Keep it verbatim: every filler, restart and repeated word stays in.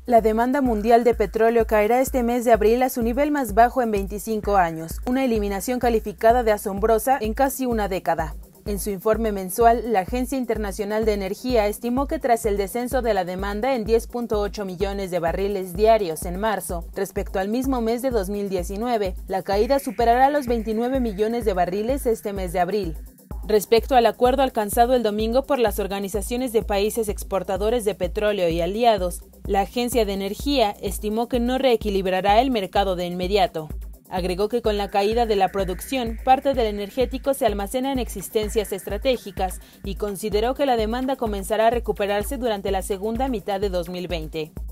La demanda mundial de petróleo caerá este mes de abril a su nivel más bajo en veinticinco años, una eliminación calificada de asombrosa en casi una década. En su informe mensual, la Agencia Internacional de Energía estimó que tras el descenso de la demanda en diez punto ocho millones de barriles diarios en marzo, respecto al mismo mes de dos mil diecinueve, la caída superará los veintinueve millones de barriles este mes de abril. Respecto al acuerdo alcanzado el domingo por las organizaciones de países exportadores de petróleo y aliados, la Agencia de Energía estimó que no reequilibrará el mercado de inmediato. Agregó que con la caída de la producción, parte del energético se almacena en existencias estratégicas y consideró que la demanda comenzará a recuperarse durante la segunda mitad de dos mil veinte.